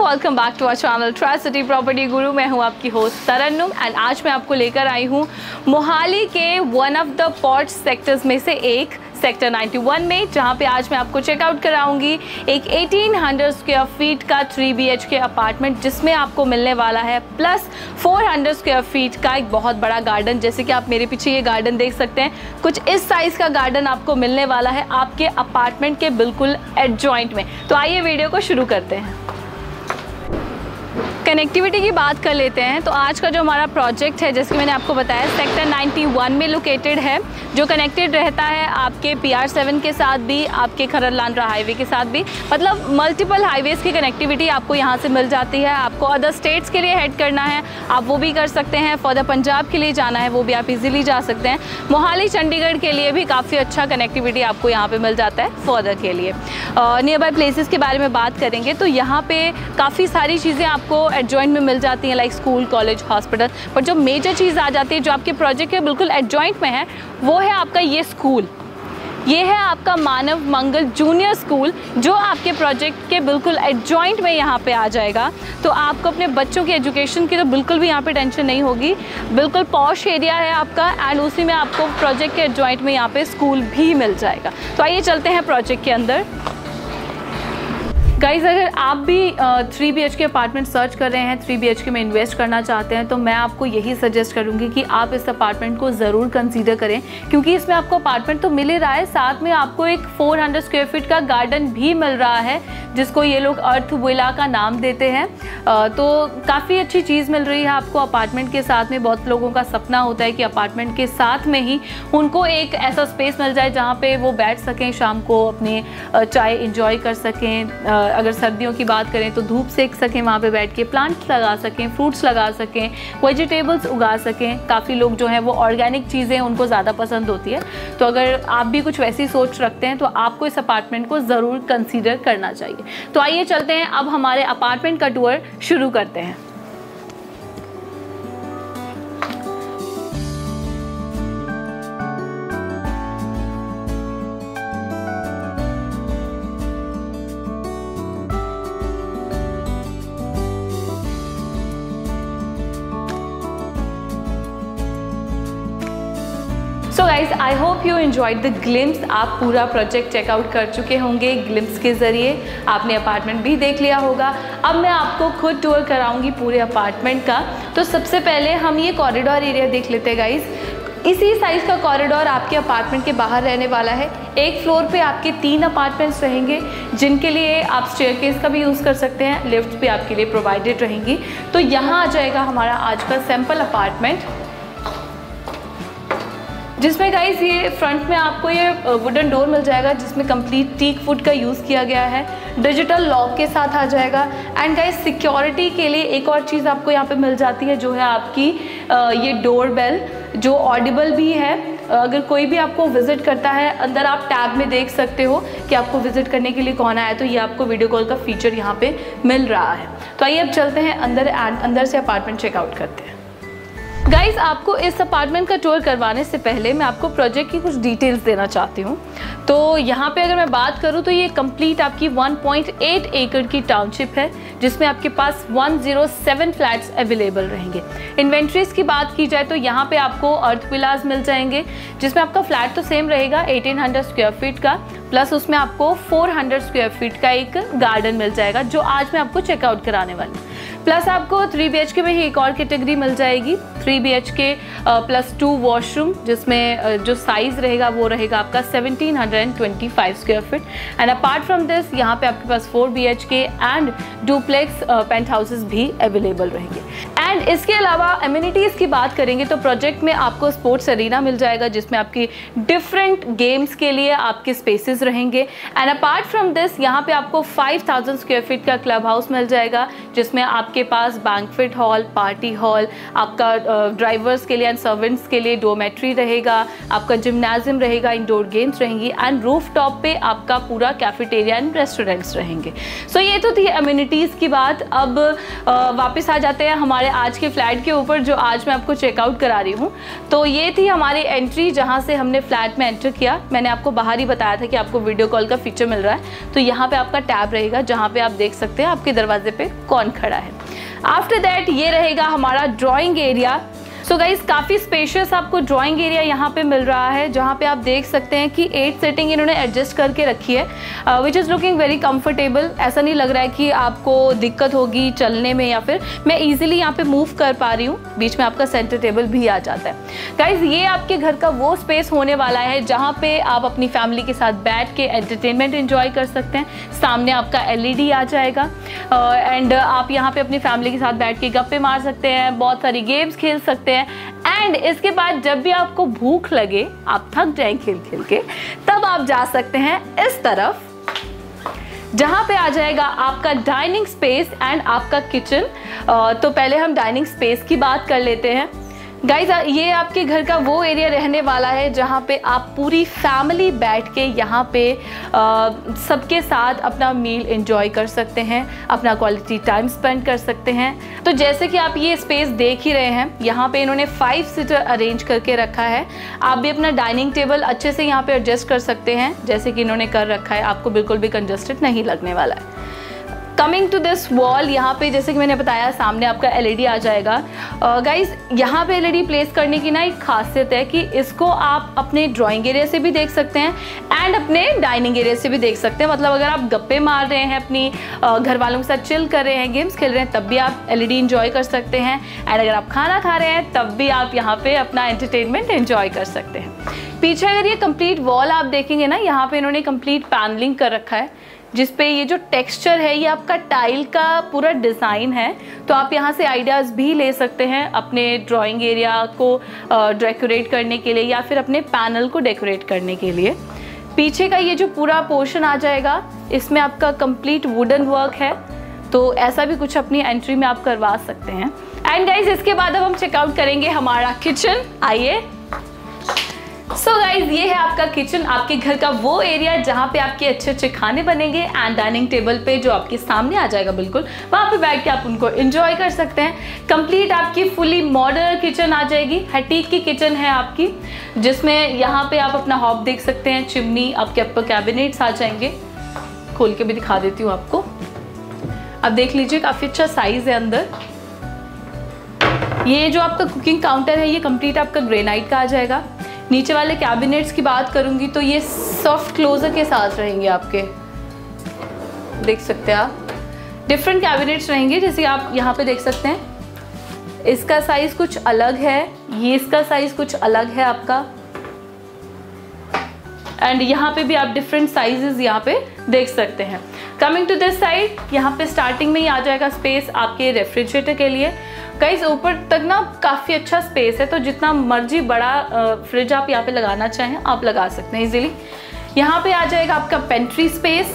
Welcome back to our channel tricity property guru. मैं हूं आपकी होस्ट तरन्नुम एंड आज मैं आपको लेकर आई हूं मोहाली के one of the posh sectors में से एक सेक्टर 91 में, जहां पे आज मैं आपको चेकआउट कराऊंगी एक 1800 स्क्वायर फीट का 3 BHK अपार्टमेंट, जिसमें आपको मिलने वाला है प्लस 400 स्क्वायर फीट का एक बहुत बड़ा गार्डन। जैसे कि आप मेरे पीछे ये गार्डन देख सकते हैं, कुछ इस साइज़ का गार्डन आपको मिलने वाला है आपके अपार्टमेंट के बिल्कुल एडजॉइंट में। तो आइए वीडियो को शुरू करते हैं। कनेक्टिविटी की बात कर लेते हैं। तो आज का जो हमारा प्रोजेक्ट है, जैसे कि मैंने आपको बताया, सेक्टर 91 में लोकेटेड है, जो कनेक्टेड रहता है आपके PR7 के साथ भी, आपके खरड़ लांड्रा हाईवे के साथ भी। मतलब मल्टीपल हाईवेज़ की कनेक्टिविटी आपको यहाँ से मिल जाती है। आपको अदर स्टेट्स के लिए हेड करना है, आप वो भी कर सकते हैं। फर्दर पंजाब के लिए जाना है, वो भी आप इजीली जा सकते हैं। मोहाली चंडीगढ़ के लिए भी काफ़ी अच्छा कनेक्टिविटी आपको यहाँ पर मिल जाता है फर्दर के लिए। नियर बाय प्लेसेस के बारे में बात करेंगे तो यहाँ पर काफ़ी सारी चीज़ें आपको एडजॉइंट में मिल जाती हैं, लाइक स्कूल, कॉलेज, हॉस्पिटल। पर जो मेजर चीज़ आ जाती है जो आपके प्रोजेक्ट के बिल्कुल एडजॉइंट में है, वो है आपका ये स्कूल। ये है आपका मानव मंगल जूनियर स्कूल, जो आपके प्रोजेक्ट के बिल्कुल एडजॉइंट में यहाँ पे आ जाएगा। तो आपको अपने बच्चों की एजुकेशन की तो बिल्कुल भी यहाँ पे टेंशन नहीं होगी। बिल्कुल पॉश एरिया है आपका एंड उसी में आपको प्रोजेक्ट के एडजॉइंट में यहाँ पे स्कूल भी मिल जाएगा। तो आइए चलते हैं प्रोजेक्ट के अंदर। गाइज, अगर आप भी 3 BHK अपार्टमेंट सर्च कर रहे हैं, 3 BHK में इन्वेस्ट करना चाहते हैं, तो मैं आपको यही सजेस्ट करूंगी कि आप इस अपार्टमेंट को ज़रूर कंसीडर करें, क्योंकि इसमें आपको अपार्टमेंट तो मिल ही रहा है, साथ में आपको एक 400 स्क्वायर फीट का गार्डन भी मिल रहा है, जिसको ये लोग अर्थ विला का नाम देते हैं। तो काफ़ी अच्छी चीज़ मिल रही है आपको अपार्टमेंट के साथ में। बहुत लोगों का सपना होता है कि अपार्टमेंट के साथ में ही उनको एक ऐसा स्पेस मिल जाए जहाँ पे वो बैठ सकें, शाम को अपने चाय इंजॉय कर सकें। अगर सर्दियों की बात करें तो धूप सेक सकें, वहाँ पे बैठ के प्लांट्स लगा सकें, फ्रूट्स लगा सकें, वेजिटेबल्स उगा सकें। काफ़ी लोग जो हैं वो ऑर्गेनिक चीज़ें उनको ज़्यादा पसंद होती है। तो अगर आप भी कुछ वैसी सोच रखते हैं तो आपको इस अपार्टमेंट को ज़रूर कंसीडर करना चाहिए। तो आइए चलते हैं, अब हमारे अपार्टमेंट का टूर शुरू करते हैं। So guys, I hope you enjoyed the glimpse. आप पूरा प्रोजेक्ट चेकआउट कर चुके होंगे ग्लिम्स के ज़रिए, आपने अपार्टमेंट भी देख लिया होगा। अब मैं आपको खुद टूर कराऊंगी पूरे अपार्टमेंट का। तो सबसे पहले हम ये कॉरिडोर एरिया देख लेते हैं गाइज। इसी साइज़ का कॉरिडोर आपके अपार्टमेंट के बाहर रहने वाला है। एक फ्लोर पे आपके 3 अपार्टमेंट्स रहेंगे, जिनके लिए आप स्टेयरकेस का भी यूज़ कर सकते हैं, लिफ्ट भी आपके लिए प्रोवाइडेड रहेंगी। तो यहाँ आ जाएगा हमारा आज का सैम्पल अपार्टमेंट, जिसमें गाइज ये फ्रंट में आपको ये वुडन डोर मिल जाएगा, जिसमें कंप्लीट टीक वुड का यूज़ किया गया है, डिजिटल लॉक के साथ आ जाएगा। एंड गाइज, सिक्योरिटी के लिए एक और चीज़ आपको यहाँ पे मिल जाती है, जो है आपकी ये डोर बेल, जो ऑडिबल भी है। अगर कोई भी आपको विजिट करता है, अंदर आप टैब में देख सकते हो कि आपको विजिट करने के लिए कौन आया, तो ये आपको वीडियो कॉल का फीचर यहाँ पे मिल रहा है। तो आइए अब चलते हैं अंदर एंड अंदर से अपार्टमेंट चेकआउट करते हैं। गाइज, आपको इस अपार्टमेंट का टूर करवाने से पहले मैं आपको प्रोजेक्ट की कुछ डिटेल्स देना चाहती हूँ। तो यहाँ पे अगर मैं बात करूँ तो ये कंप्लीट आपकी 1.8 एकड़ की टाउनशिप है, जिसमें आपके पास 107 फ्लैट्स अवेलेबल रहेंगे। इन्वेंट्रीज की बात की जाए तो यहाँ पे आपको अर्थ विलास मिल जाएंगे, जिसमें आपका फ्लैट तो सेम रहेगा 1800 स्क्वायर फीट का, प्लस उसमें आपको 400 स्क्वायर फीट का एक गार्डन मिल जाएगा, जो आज मैं आपको चेकआउट कराने वाली हूँ। प्लस आपको 3 BHK में ही एक और कैटेगरी मिल जाएगी, 3 BHK प्लस 2 वॉशरूम, जिसमें जो साइज़ रहेगा वो रहेगा आपका 1725 square feet. And apart from this, यहाँ पे आपके पास 4 BHK and duplex penthouses भी अवेलेबल रहेंगे। एंड इसके अलावा एमिनिटीज़ की बात करेंगे तो प्रोजेक्ट में आपको स्पोर्ट्स एरिना मिल जाएगा, जिसमें आपकी डिफरेंट गेम्स के लिए आपके स्पेसेस रहेंगे। एंड अपार्ट फ्रॉम दिस, यहाँ पे आपको 5000 स्क्वायर फीट का क्लब हाउस मिल जाएगा, जिसमें आपके पास बैंक्वेट हॉल, पार्टी हॉल, आपका ड्राइवर्स के लिए एंड सर्वेंट्स के लिए डोमेट्री रहेगा, आपका जिम्नाजियम रहेगा, इंडोर गेम्स रहेंगी एंड रूफ टॉप पे आपका पूरा कैफेटेरिया एंड रेस्टोरेंट्स रहेंगे। सो ये तो थी अम्यूनिटीज़ की बात। अब वापस आ जाते हैं हमारे आज के फ्लैट के ऊपर, जो आज मैं आपको चेकआउट करा रही हूँ। तो ये थी हमारी एंट्री जहाँ से हमने फ्लैट में एंटर किया। मैंने आपको बाहर ही बताया था कि आपको वीडियो कॉल का फीचर मिल रहा है, तो यहाँ पे आपका टैब रहेगा जहाँ पे आप देख सकते हैं आपके दरवाजे पे कौन खड़ा है। आफ्टर दैट ये रहेगा हमारा ड्राइंग एरिया। सो गाइज काफ़ी स्पेशियस आपको ड्राइंग एरिया यहाँ पे मिल रहा है, जहाँ पे आप देख सकते हैं कि 8 सीटिंग इन्होंने एडजस्ट करके रखी है, which is looking very comfortable. ऐसा नहीं लग रहा है कि आपको दिक्कत होगी चलने में, या फिर मैं इजीली यहाँ पे मूव कर पा रही हूँ। बीच में आपका सेंटर टेबल भी आ जाता है। गाइज ये आपके घर का वो स्पेस होने वाला है जहाँ पे आप अपनी फैमिली के साथ बैठ के एंटरटेनमेंट एंजॉय कर सकते हैं। सामने आपका LED आ जाएगा एंड आप यहाँ पे अपनी फैमिली के साथ बैठ के गप्पे मार सकते हैं, बहुत सारी गेम्स खेल सकते हैं। एंड इसके बाद जब भी आपको भूख लगे, आप थक जाएं खेल खेल के, तब आप जा सकते हैं इस तरफ, जहां पे आ जाएगा आपका डाइनिंग स्पेस एंड आपका किचन। तो पहले हम डाइनिंग स्पेस की बात कर लेते हैं। गाइज ये आपके घर का वो एरिया रहने वाला है जहाँ पे आप पूरी फैमिली बैठ के यहाँ पे सबके साथ अपना मील एंजॉय कर सकते हैं, अपना क्वालिटी टाइम स्पेंड कर सकते हैं। तो जैसे कि आप ये स्पेस देख ही रहे हैं, यहाँ पे इन्होंने 5 सीटर अरेंज करके रखा है। आप भी अपना डाइनिंग टेबल अच्छे से यहाँ पे एडजस्ट कर सकते हैं जैसे कि इन्होंने कर रखा है, आपको बिल्कुल भी कंजस्टेड नहीं लगने वाला है। कमिंग टू दिस वॉल, यहाँ पे जैसे कि मैंने बताया सामने आपका LED आ जाएगा। गाइज यहाँ पे LED प्लेस करने की ना एक खासियत है कि इसको आप अपने ड्राइंग एरिया से भी देख सकते हैं एंड अपने डाइनिंग एरिया से भी देख सकते हैं। मतलब अगर आप गप्पे मार रहे हैं, अपनी घर वालों के साथ चिल कर रहे हैं, गेम्स खेल रहे हैं, तब भी आप LED इंजॉय कर सकते हैं। एंड अगर आप खाना खा रहे हैं तब भी आप यहाँ पे अपना एंटरटेनमेंट एंजॉय कर सकते हैं। पीछे अगर ये कंप्लीट वॉल आप देखेंगे ना, यहाँ पे इन्होंने कंप्लीट पैनलिंग कर रखा है, जिसपे ये जो टेक्सचर है ये आपका टाइल का पूरा डिज़ाइन है। तो आप यहाँ से आइडियाज़ भी ले सकते हैं अपने ड्राइंग एरिया को डेकोरेट करने के लिए या फिर अपने पैनल को डेकोरेट करने के लिए। पीछे का ये जो पूरा पोर्शन आ जाएगा, इसमें आपका कंप्लीट वुडन वर्क है, तो ऐसा भी कुछ अपनी एंट्री में आप करवा सकते हैं। एंड गाइज इसके बाद अब हम चेकआउट करेंगे हमारा किचन। आइए। सो गाइज ये है आपका किचन, आपके घर का वो एरिया जहाँ पे आपके अच्छे अच्छे खाने बनेंगे एंड डाइनिंग टेबल पे जो आपके सामने आ जाएगा, बिल्कुल वहाँ पे बैठ के आप उनको एंजॉय कर सकते हैं। कंप्लीट आपकी फुली मॉडर्न किचन आ जाएगी। हटीक की किचन है आपकी, जिसमें यहाँ पे आप अपना हॉब देख सकते हैं, चिमनी, आपके ऊपर कैबिनेट्स आ जाएंगे। खोल के भी दिखा देती हूँ आपको। अब देख लीजिए काफ़ी अच्छा साइज़ है अंदर। ये जो आपका कुकिंग काउंटर है ये कंप्लीट आपका ग्रेनाइट का आ जाएगा। नीचे वाले कैबिनेट्स की बात करूंगी तो ये सॉफ्ट क्लोजर के साथ रहेंगे आपके, देख सकते हैं आप। डिफरेंट कैबिनेट्स रहेंगे, जैसे आप यहाँ पे देख सकते हैं। इसका साइज कुछ अलग है, ये इसका साइज कुछ अलग है आपका। एंड यहाँ पे भी आप डिफरेंट साइजेस यहाँ पे देख सकते हैं। कमिंग टू दिस साइड, यहाँ पे स्टार्टिंग में ही आ जाएगा स्पेस आपके रेफ्रिजरेटर के लिए। गाइस ऊपर तक ना काफ़ी अच्छा स्पेस है, तो जितना मर्जी बड़ा फ्रिज आप यहाँ पे लगाना चाहें आप लगा सकते हैं इजीली। यहाँ पे आ जाएगा आपका पेंट्री स्पेस,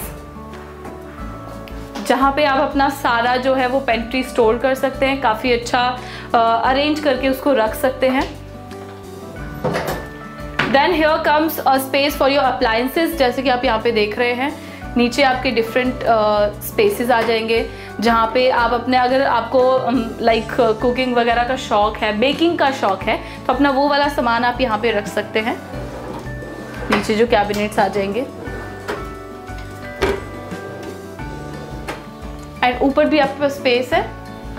जहाँ पे आप अपना सारा जो है वो पेंट्री स्टोर कर सकते हैं, काफ़ी अच्छा अरेंज करके उसको रख सकते हैं। Then here comes a space for your appliances, जैसे कि आप यहाँ पे देख रहे हैं। नीचे आपके डिफरेंट स्पेसेस आ जाएंगे, जहाँ पे आप अपने, अगर आपको लाइक कुकिंग वगैरह का शौक है, बेकिंग का शौक है, तो अपना वो वाला सामान आप यहाँ पे रख सकते हैं। नीचे जो कैबिनेट्स आ जाएंगे एंड ऊपर भी आपके पास स्पेस है।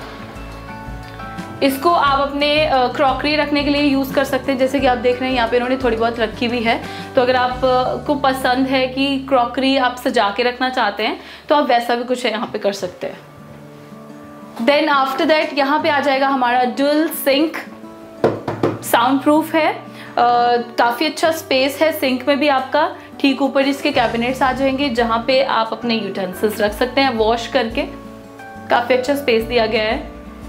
इसको आप अपने क्रॉकरी रखने के लिए यूज़ कर सकते हैं, जैसे कि आप देख रहे हैं यहाँ पे इन्होंने थोड़ी बहुत रखी भी है। तो अगर आपको पसंद है कि क्रॉकरी आप सजा के रखना चाहते हैं तो आप वैसा भी कुछ यहाँ पे कर सकते हैं। देन आफ्टर दैट यहाँ पे आ जाएगा हमारा डुअल सिंक, साउंड प्रूफ है, काफ़ी अच्छा स्पेस है सिंक में भी आपका। ठीक ऊपर इसके कैबिनेट्स आ जाएंगे जहाँ पे आप अपने यूटेंसिल्स रख सकते हैं वॉश करके। काफ़ी अच्छा स्पेस दिया गया है।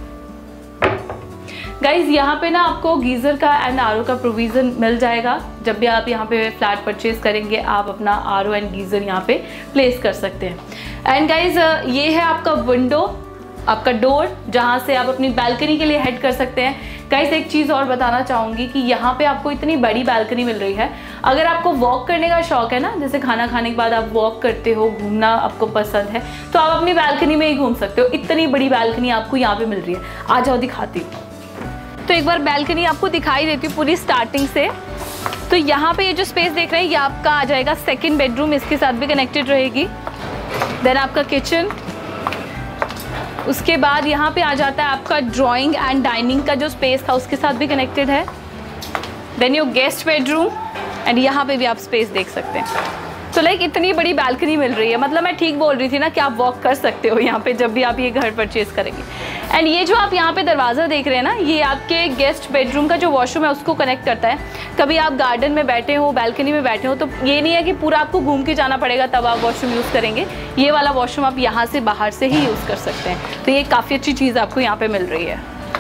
गाइज यहाँ पे ना आपको गीज़र का एंड RO का प्रोविज़न मिल जाएगा। जब भी आप यहाँ पे फ्लैट परचेज करेंगे आप अपना RO एंड गीज़र यहाँ पे प्लेस कर सकते हैं। एंड गाइज ये है आपका विंडो, आपका डोर जहाँ से आप अपनी बैल्कनी के लिए हेड कर सकते हैं। गाइस एक चीज़ और बताना चाहूँगी कि यहाँ पे आपको इतनी बड़ी बैल्कनी मिल रही है। अगर आपको वॉक करने का शौक है ना, जैसे खाना खाने के बाद आप वॉक करते हो, घूमना आपको पसंद है, तो आप अपनी बैल्कनी में ही घूम सकते हो। इतनी बड़ी बैल्कनी आपको यहाँ पे मिल रही है। आ जाओ दिखाती हूँ। तो एक बार बैल्कनी आपको दिखाई देती हूँ पूरी स्टार्टिंग से। तो यहाँ पे ये जो स्पेस देख रहे हैं ये आपका आ जाएगा सेकेंड बेडरूम, इसके साथ भी कनेक्टेड रहेगी। देन आपका किचन, उसके बाद यहाँ पे आ जाता है आपका ड्राइंग एंड डाइनिंग का जो स्पेस था उसके साथ भी कनेक्टेड है। Then your guest bedroom and यहाँ पे भी आप स्पेस देख सकते हैं। तो लाइक इतनी बड़ी बैल्कनी मिल रही है, मतलब मैं ठीक बोल रही थी ना कि आप वॉक कर सकते हो यहाँ पे जब भी आप ये घर परचेज करेंगे। एंड ये जो आप यहाँ पे दरवाज़ा देख रहे हैं ना, ये आपके गेस्ट बेडरूम का जो वॉशरूम है उसको कनेक्ट करता है। कभी आप गार्डन में बैठे हो, बैल्कनी में बैठे हो, तो ये नहीं है कि पूरा आपको घूम के जाना पड़ेगा तब आप वॉशरूम यूज़ करेंगे। ये वाला वॉशरूम आप यहाँ से बाहर से ही यूज़ कर सकते हैं। तो ये काफ़ी अच्छी चीज़ आपको यहाँ पर मिल रही है।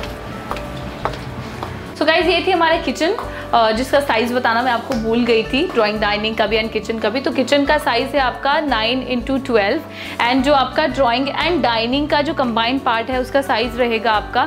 सो गाइज ये थी हमारे किचन, जिसका साइज़ बताना मैं आपको भूल गई थी, ड्राइंग डाइनिंग का भी एंड किचन का भी। तो किचन का साइज़ है आपका 9x12 एंड जो आपका ड्राइंग एंड डाइनिंग का जो कंबाइंड पार्ट है उसका साइज़ रहेगा आपका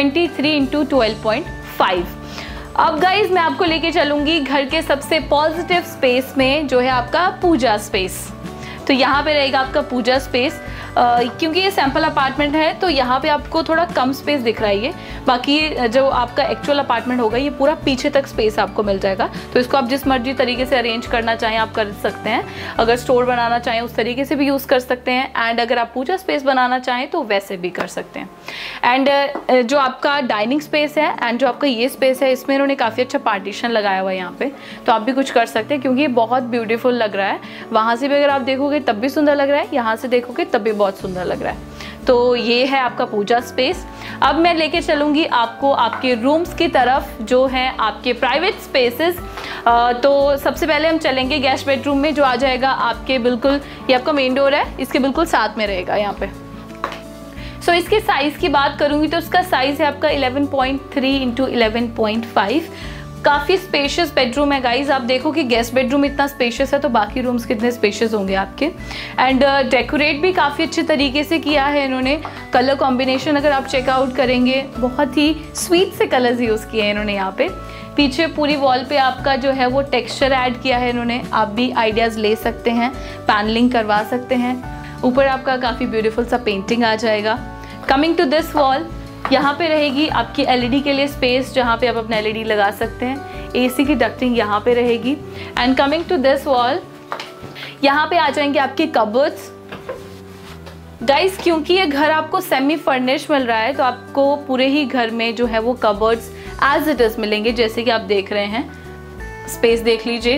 23x12.5। अब गाइज मैं आपको लेके चलूँगी घर के सबसे पॉजिटिव स्पेस में, जो है आपका पूजा स्पेस। तो यहाँ पे रहेगा आपका पूजा स्पेस। क्योंकि ये सैम्पल अपार्टमेंट है तो यहाँ पे आपको थोड़ा कम स्पेस दिख रहा है ये, बाकी जो आपका एक्चुअल अपार्टमेंट होगा ये पूरा पीछे तक स्पेस आपको मिल जाएगा। तो इसको आप जिस मर्जी तरीके से अरेंज करना चाहें आप कर सकते हैं। अगर स्टोर बनाना चाहें उस तरीके से भी यूज़ कर सकते हैं, एंड अगर आप पूजा स्पेस बनाना चाहें तो वैसे भी कर सकते हैं। एंड जो आपका डाइनिंग स्पेस है एंड जो आपका ये स्पेस है, इसमें इन्होंने काफ़ी अच्छा पार्टीशन लगाया हुआ है यहाँ पे, तो आप भी कुछ कर सकते हैं क्योंकि ये बहुत ब्यूटीफुल लग रहा है। वहाँ से भी अगर आप देखोगे तब भी सुंदर लग रहा है, यहाँ से देखोगे तब भी बहुत सुंदर लग रहा है। तो ये है आपका पूजा स्पेस। अब मैं लेके चलूँगी आपको आपके रूम्स की तरफ, जो हैं आपके प्राइवेट स्पेसेस। तो सबसे पहले हम चलेंगे गेस्ट बेडरूम में, जो आ जाएगा आपके बिल्कुल, ये आपका मेन डोर है, इसके बिल्कुल साथ में रहेगा यहाँ पे। सो इसके साइज़ की बात करूँगी तो उसका साइज़ है आपका 11.3x11.5। काफ़ी स्पेशियस बेडरूम है गाइज। आप देखो कि गेस्ट बेडरूम इतना स्पेशियस है तो बाकी रूम्स कितने स्पेशियस होंगे आपके। एंड डेकोरेट भी काफ़ी अच्छे तरीके से किया है इन्होंने। कलर कॉम्बिनेशन अगर आप चेकआउट करेंगे, बहुत ही स्वीट से कलर्स यूज़ किए हैं इन्होंने यहाँ पे। पीछे पूरी वॉल पे आपका जो है वो टेक्सचर ऐड किया है इन्होंने। आप भी आइडियाज़ ले सकते हैं, पैनलिंग करवा सकते हैं। ऊपर आपका काफ़ी ब्यूटीफुल सा पेंटिंग आ जाएगा। कमिंग टू दिस वॉल, यहाँ पे रहेगी आपकी एलईडी के लिए स्पेस, जहाँ पे आप अपना एलईडी लगा सकते हैं। एसी की डक्टिंग यहाँ पे रहेगी। And coming to this wall, यहाँ पे आ जाएंगे आपके कबर्ड्स। गाइस क्योंकि ये घर आपको सेमी फर्निश मिल रहा है तो आपको पूरे ही घर में जो है वो कबर्ड्स एज इट इज मिलेंगे, जैसे कि आप देख रहे हैं। स्पेस देख लीजिए,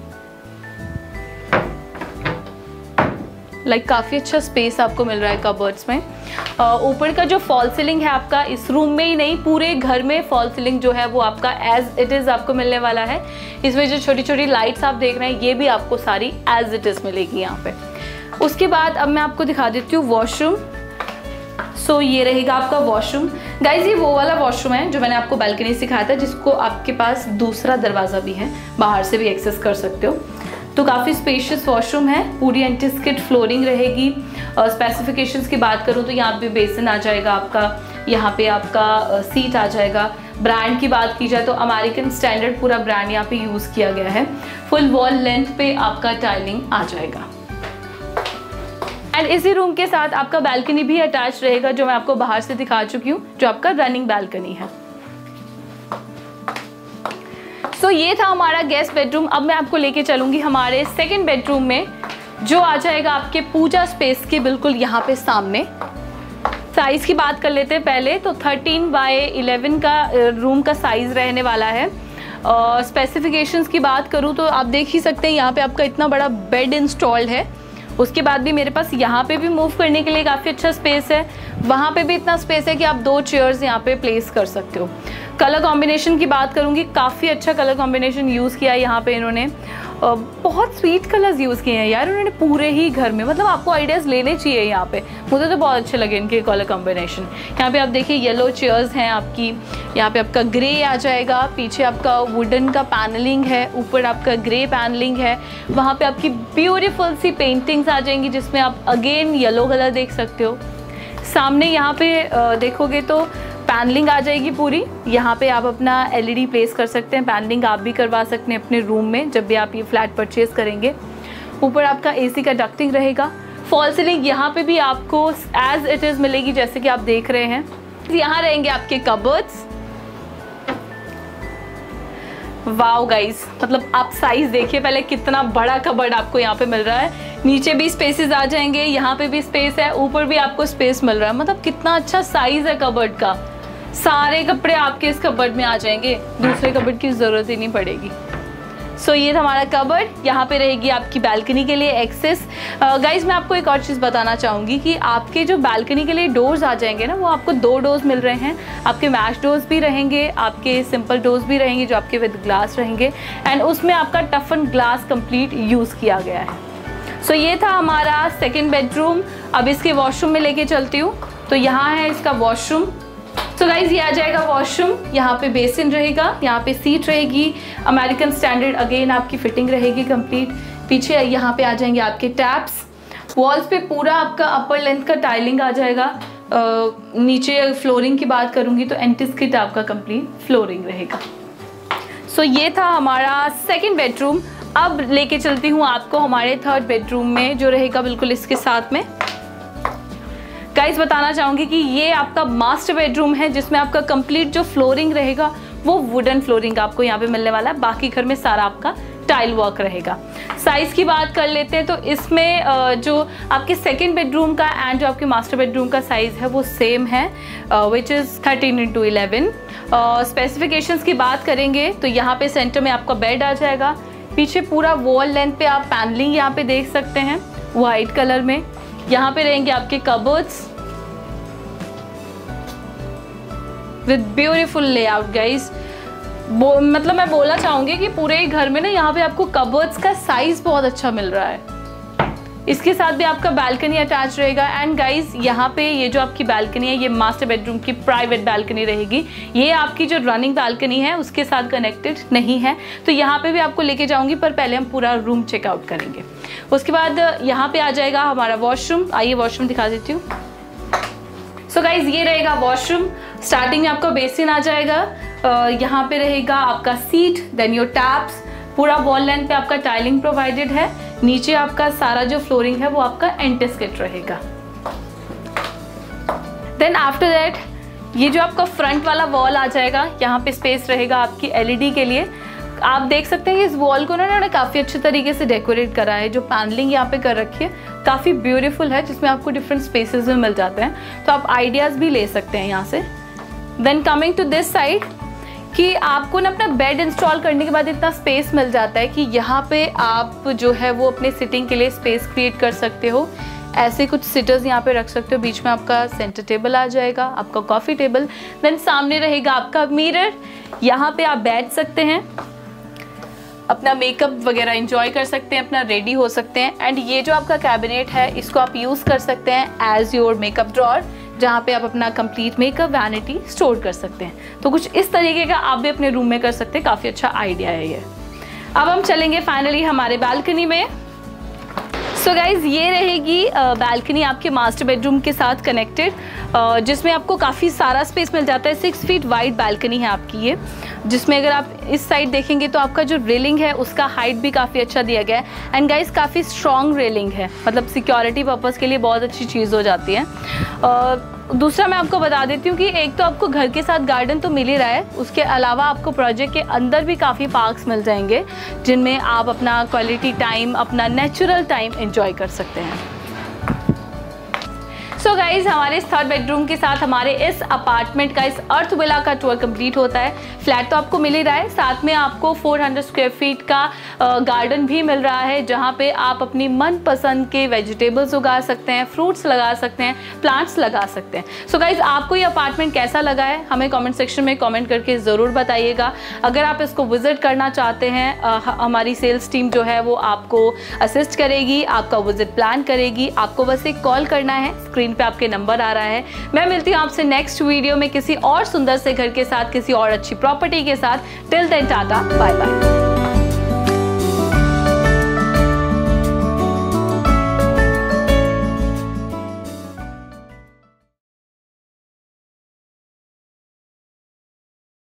लाइक काफ़ी अच्छा स्पेस आपको मिल रहा है कबर्ड्स में। ऊपर का जो फॉल सीलिंग है आपका, इस रूम में ही नहीं पूरे घर में फॉल सीलिंग जो है वो आपका एज इट इज़ आपको मिलने वाला है। इसमें जो छोटी छोटी लाइट्स आप देख रहे हैं ये भी आपको सारी एज इट इज़ मिलेगी यहाँ पे। उसके बाद अब मैं आपको दिखा देती हूँ वॉशरूम। सो ये रहेगा आपका वॉशरूम। गाइज ये वो वाला वॉशरूम है जो मैंने आपको बैल्कनी सिखाया था, जिसको आपके पास दूसरा दरवाज़ा भी है, बाहर से भी एक्सेस कर सकते हो। तो काफ़ी स्पेशियस वॉशरूम है, पूरी एंटी स्किड फ्लोरिंग रहेगी। स्पेसिफिकेशंस की बात करूँ तो यहाँ पे बेसिन आ जाएगा आपका, यहाँ पे आपका सीट आ जाएगा। ब्रांड की बात की जाए तो अमेरिकन स्टैंडर्ड पूरा ब्रांड यहाँ पे यूज़ किया गया है। फुल वॉल लेंथ पे आपका टाइलिंग आ जाएगा। एंड इसी रूम के साथ आपका बैल्कनी भी अटैच रहेगा, जो मैं आपको बाहर से दिखा चुकी हूँ, जो आपका रनिंग बैल्कनी है। सो ये था हमारा गेस्ट बेडरूम। अब मैं आपको लेके चलूँगी हमारे सेकंड बेडरूम में, जो आ जाएगा आपके पूजा स्पेस के बिल्कुल यहाँ पे सामने। साइज़ की बात कर लेते हैं पहले, तो 13x11 का रूम का साइज़ रहने वाला है। स्पेसिफिकेशंस की बात करूँ तो आप देख ही सकते हैं यहाँ पे आपका इतना बड़ा बेड इंस्टॉल्ड है। उसके बाद भी मेरे पास यहाँ पे भी मूव करने के लिए काफ़ी अच्छा स्पेस है। वहाँ पे भी इतना स्पेस है कि आप 2 चेयर्स यहाँ पे प्लेस कर सकते हो। कलर कॉम्बिनेशन की बात करूँगी, काफ़ी अच्छा कलर कॉम्बिनेशन यूज़ किया है यहाँ पे इन्होंने। बहुत स्वीट कलर्स यूज़ किए हैं यार उन्होंने पूरे ही घर में, मतलब आपको आइडियाज़ लेने चाहिए यहाँ पे। मुझे तो बहुत अच्छे लगे इनके कलर कॉम्बिनेशन। यहाँ पे आप देखिए येलो चेयर्स हैं आपकी, यहाँ पे आपका ग्रे आ जाएगा, पीछे आपका वुडन का पैनलिंग है, ऊपर आपका ग्रे पैनलिंग है। वहाँ पे आपकी ब्यूटीफुल सी पेंटिंग्स आ जाएंगी जिसमें आप अगेन येलो कलर देख सकते हो। सामने यहाँ पे देखोगे तो पैनलिंग आ जाएगी पूरी। यहाँ पे आप अपना LED प्लेस कर सकते हैं। पैनलिंग आप भी करवा सकते हैं अपने रूम में जब भी आप ये फ्लैट परचेज करेंगे। ऊपर आपका AC का डक्टिंग रहेगा। फॉल सीलिंग यहाँ पे भी आपको एज इट इज़ मिलेगी जैसे कि आप देख रहे हैं। यहाँ रहेंगे आपके कबर्ड्स। वाओ गाइस, मतलब आप साइज देखिए पहले, कितना बड़ा कबर्ड आपको यहाँ पे मिल रहा है। नीचे भी स्पेसेस आ जाएंगे, यहाँ पे भी स्पेस है, ऊपर भी आपको स्पेस मिल रहा है। मतलब कितना अच्छा साइज है कबर्ड का। सारे कपड़े आपके इस कबर्ड में आ जाएंगे, दूसरे कबर्ड की जरूरत ही नहीं पड़ेगी। सो ये था हमारा कबर्ड। यहाँ पे रहेगी आपकी बालकनी के लिए एक्सेस। गाइज मैं आपको एक और चीज़ बताना चाहूँगी कि आपके जो बालकनी के लिए डोर्स आ जाएंगे ना, वो आपको 2 डोर्स मिल रहे हैं। आपके मैश डोर्स भी रहेंगे, आपके सिंपल डोर्स भी रहेंगे जो आपके विद ग्लास रहेंगे, एंड उसमें आपका टफन ग्लास कंप्लीट यूज़ किया गया है। सो ये था हमारा सेकेंड बेडरूम। अब इसके वॉशरूम में लेके चलती हूँ। तो यहाँ है इसका वॉशरूम। तो गाइज ये आ जाएगा वॉशरूम। यहाँ पे बेसिन रहेगा, यहाँ पे सीट रहेगी, अमेरिकन स्टैंडर्ड अगेन आपकी फिटिंग रहेगी कंप्लीट। पीछे यहाँ पे आ जाएंगे आपके टैप्स। वॉल्स पे पूरा आपका अपर लेंथ का टाइलिंग आ जाएगा। नीचे फ्लोरिंग की बात करूँगी तो एंटीस्किट आपका कंप्लीट फ्लोरिंग रहेगा। सो ये था हमारा सेकेंड बेडरूम। अब लेके चलती हूँ आपको हमारे थर्ड बेडरूम में, जो रहेगा बिल्कुल इसके साथ में। गाइस बताना चाहूँगी कि ये आपका मास्टर बेडरूम है, जिसमें आपका कंप्लीट जो फ्लोरिंग रहेगा वो वुडन फ्लोरिंग आपको यहाँ पे मिलने वाला है। बाकी घर में सारा आपका टाइल वर्क रहेगा। साइज़ की बात कर लेते हैं तो इसमें जो आपके सेकंड बेडरूम का एंड जो आपके मास्टर बेडरूम का साइज़ है वो सेम है, विच इज़ 13x11। स्पेसिफिकेशंस की बात करेंगे तो यहाँ पे सेंटर में आपका बेड आ जाएगा। पीछे पूरा वॉल लेंथ पे आप पैनलिंग यहाँ पे देख सकते हैं वाइट कलर में। यहाँ पे रहेंगे आपके cupboards with beautiful layout guys. मतलब मैं बोलना चाहूँगी कि पूरे घर में ना यहाँ पे आपको कबर्ड्स का साइज बहुत अच्छा मिल रहा है। इसके साथ भी आपका बालकनी अटैच रहेगा। एंड गाइस यहाँ पे ये जो आपकी बालकनी है ये मास्टर बेडरूम की प्राइवेट बालकनी रहेगी। ये आपकी जो रनिंग बालकनी है उसके साथ कनेक्टेड नहीं है। तो यहाँ पे भी आपको लेके जाऊँगी, पर पहले हम पूरा रूम चेकआउट करेंगे। उसके बाद यहाँ पे आ जाएगा हमारा वॉशरूम। आइए वॉशरूम दिखा देती हूँ। सो गाइज ये रहेगा वॉशरूम। स्टार्टिंग में आपका बेसिन आ जाएगा। यहाँ पे रहेगा आपका सीट, देन योर टैप्स। पूरा वॉल लेंथ पे आपका टाइलिंग प्रोवाइडेड है। नीचे आपका सारा जो फ्लोरिंग है वो आपका एंटीस्किट रहेगा। देन आफ्टर दैट ये जो आपका फ्रंट वाला वॉल आ जाएगा, यहाँ पे स्पेस रहेगा आपकी LED के लिए। आप देख सकते हैं कि इस वॉल को ना काफ़ी अच्छे तरीके से डेकोरेट करा है। जो पैनलिंग यहाँ पे कर रखी है काफ़ी ब्यूटीफुल है, जिसमें आपको डिफरेंट स्पेसेस में मिल जाते हैं, तो आप आइडियाज़ भी ले सकते हैं यहाँ से। Then coming to this side कि आपको ना अपना बेड इंस्टॉल करने के बाद इतना स्पेस मिल जाता है कि यहाँ पे आप जो है वो अपने सिटिंग के लिए स्पेस क्रिएट कर सकते हो। ऐसे कुछ सिटर्स यहाँ पे रख सकते हो। बीच में आपका सेंटर टेबल आ जाएगा, आपका कॉफ़ी टेबल। देन सामने रहेगा आपका मिरर। यहाँ पे आप बैठ सकते हैं, अपना मेकअप वगैरह एंजॉय कर सकते हैं, अपना रेडी हो सकते हैं। एंड ये जो आपका कैबिनेट है इसको आप यूज़ कर सकते हैं एज योर मेकअप ड्रॉर, जहाँ पे आप अपना कंप्लीट मेकअप वैनिटी स्टोर कर सकते हैं। तो कुछ इस तरीके का आप भी अपने रूम में कर सकते हैं। काफ़ी अच्छा आइडिया है ये। अब हम चलेंगे फाइनली हमारे बालकनी में। सो गाइज ये रहेगी बालकनी आपके मास्टर बेडरूम के साथ कनेक्टेड, जिसमें आपको काफ़ी सारा स्पेस मिल जाता है। 6 फीट वाइड बालकनी है आपकी ये, जिसमें अगर आप इस साइड देखेंगे तो आपका जो रेलिंग है उसका हाइट भी काफ़ी अच्छा दिया गया है। एंड गाइज काफ़ी स्ट्रॉन्ग रेलिंग है, मतलब सिक्योरिटी पर्पज़ के लिए बहुत अच्छी चीज़ हो जाती है। दूसरा मैं आपको बता देती हूँ कि एक तो आपको घर के साथ गार्डन तो मिल ही रहा है, उसके अलावा आपको प्रोजेक्ट के अंदर भी काफ़ी पार्क्स मिल जाएंगे, जिनमें आप अपना क्वालिटी टाइम, अपना नेचुरल टाइम एंजॉय कर सकते हैं। सो गाइज हमारे इस थर्ड बेडरूम के साथ हमारे इस अपार्टमेंट का, इस अर्थ विला का टूर कंप्लीट होता है। फ्लैट तो आपको मिल ही रहा है, साथ में आपको 400 स्क्वायर फीट का गार्डन भी मिल रहा है, जहाँ पे आप अपनी मनपसंद के वेजिटेबल्स उगा सकते हैं, फ्रूट्स लगा सकते हैं, प्लांट्स लगा सकते हैं। सो गाइज आपको ये अपार्टमेंट कैसा लगा है हमें कमेंट सेक्शन में कमेंट करके ज़रूर बताइएगा। अगर आप इसको विजिट करना चाहते हैं, हमारी सेल्स टीम जो है वो आपको असिस्ट करेगी, आपका विजिट प्लान करेगी। आपको बस एक कॉल करना है, स्क्रीन पे आपके नंबर आ रहा है। मैं मिलती हूँ आपसे नेक्स्ट वीडियो में किसी और सुंदर से घर के साथ, किसी और अच्छी प्रॉपर्टी के साथ। Till then tata, bye bye.